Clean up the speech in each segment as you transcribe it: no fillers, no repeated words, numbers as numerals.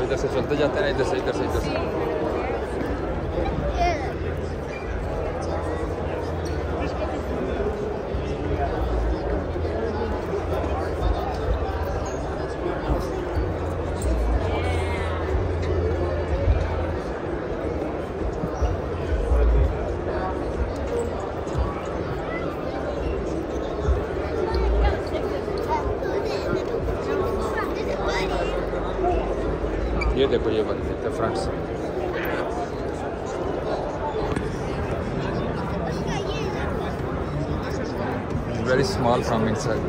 इधर से चलते जाते हैं, इधर से इधर से इधर से। ये देखो ये बन गए फ्रंट से। Very small from inside.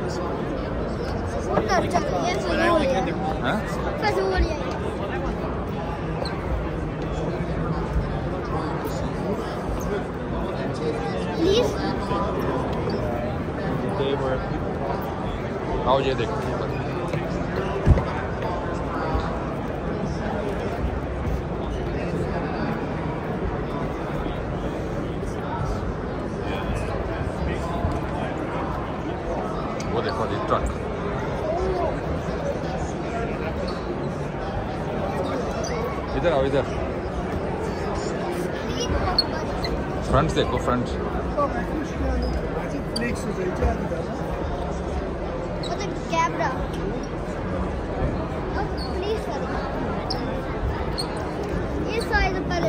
हाँ? आओ ये देखो वो देखो ये ट्रक। इधर आओ इधर। फ्रंट देखो फ्रंट। कैमरा ये साइड पहले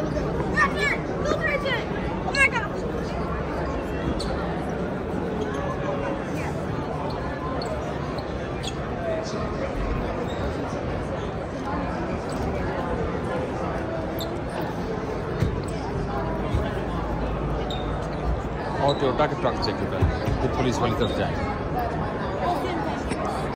और टोयोटा के ट्रक चेक कर पुलिस वाली तरफ जाएंगे।